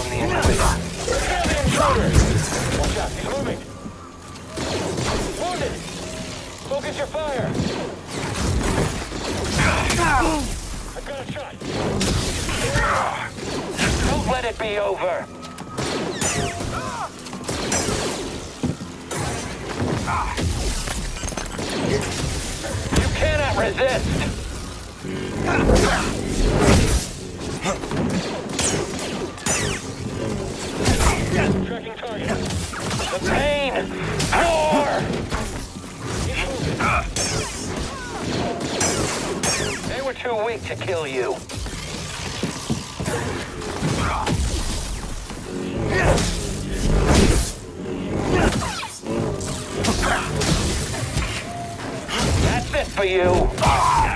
from the intruder. Watch out, he's moving. Wounded! Focus your fire! I've got a shot. Don't let it be over. You cannot resist. Tracking target. The pain. More. They were too weak to kill you. That's it for you.